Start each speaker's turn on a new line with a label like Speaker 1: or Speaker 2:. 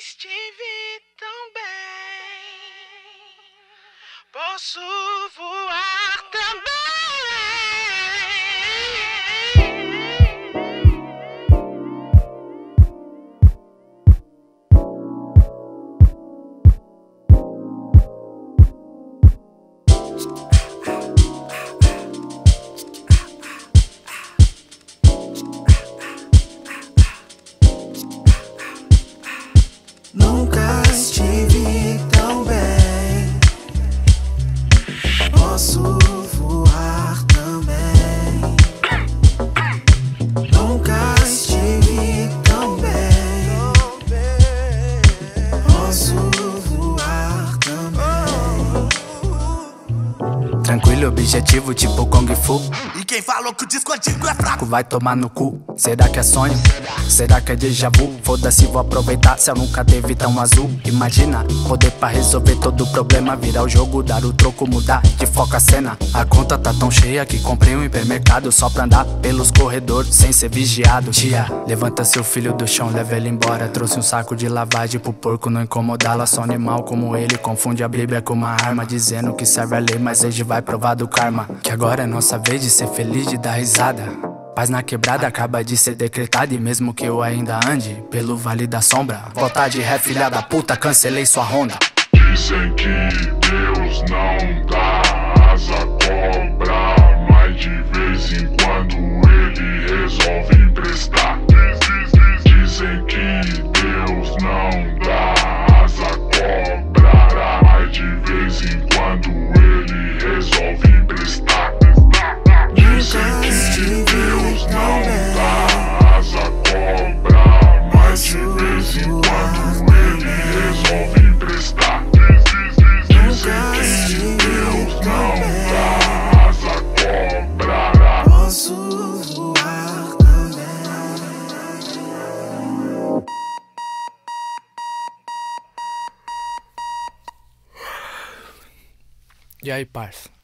Speaker 1: estive tão bem, posso voar também.
Speaker 2: Nunca estive tão bem, posso voar também. Nunca estive tão bem, posso voar também.
Speaker 3: Tranquilo, objetivo tipo Kung Fu.
Speaker 2: E quem falou que o disco antigo é fraco
Speaker 3: Vai tomar no cu. Será que é sonho? Será que é déjà vu? Foda-se, vou aproveitar. Céu nunca teve tão azul. Imagina, poder pra resolver todo o problema. Virar o jogo, dar o troco, mudar de foco a cena. A conta tá tão cheia que comprei um hipermercado só pra andar pelos corredores sem ser vigiado. Tia, levanta seu filho do chão, leva ele embora. Trouxe um saco de lavagem pro porco não incomodá-la. Só animal como ele confunde a Bíblia com uma arma, dizendo que serve a lei, mas hoje vai provar do karma. Que agora é nossa vez de ser feliz, de dar risada. Paz na quebrada acaba de ser decretada. E mesmo que eu ainda ande pelo vale da sombra, volta de ré, filha da puta, cancelei sua ronda.
Speaker 4: Dizem que Deus não dá asa à cobra, mas de vez em quando ele resolve emprestar. Dizem que Deus não dá asa à cobra, mas de vez em quando ele resolve emprestar. Dizem que Deus não dá asa à cobra, mas de vez em quando ele resolve emprestar. Dizem que Deus não dá asa à cobra,
Speaker 2: Posso voar também.
Speaker 3: E aí, parça?